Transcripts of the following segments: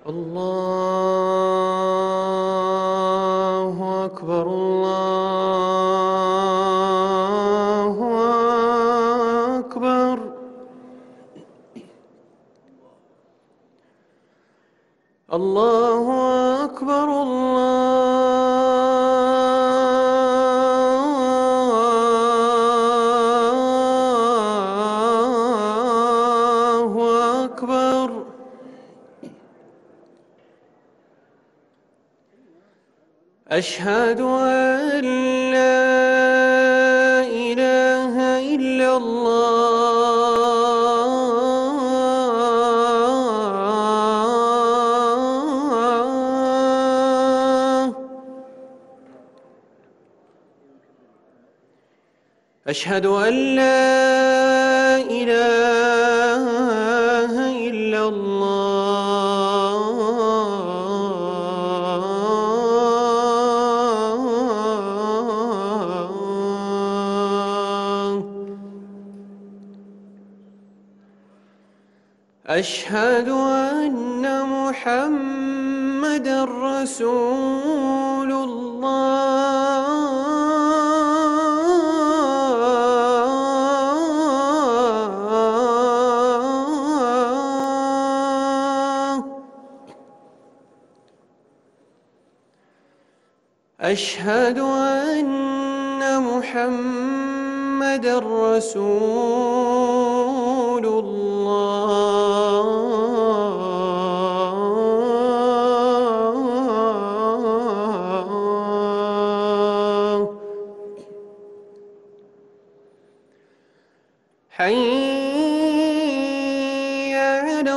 الله أكبر الله أكبر. الله أكبر الله أكبر. أشهد أن لا إله إلا الله. أشهد أن لا إله إلا الله. أشهد أن محمدًا رسول الله. أشهد أن محمدًا رسول الله. حي على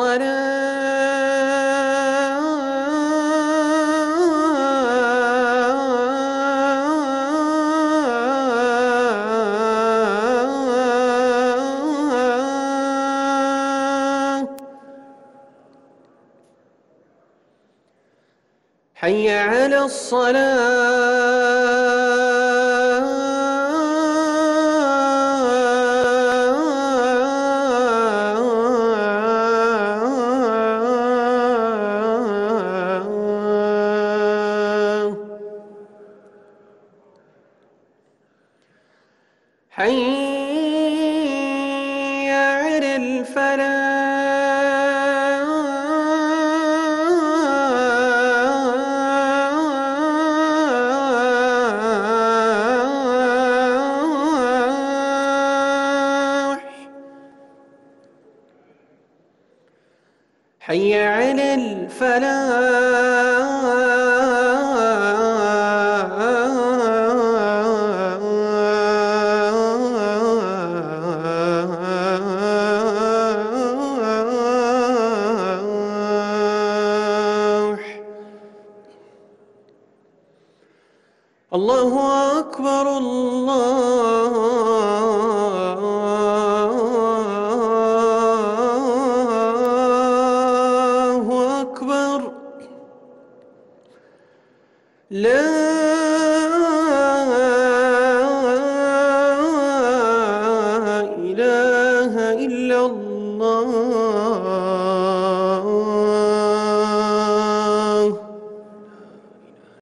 الصلاة. حي على الصلاة. حي على الفلاح. حي على الفلاح. الله أكبر الله أكبر. لا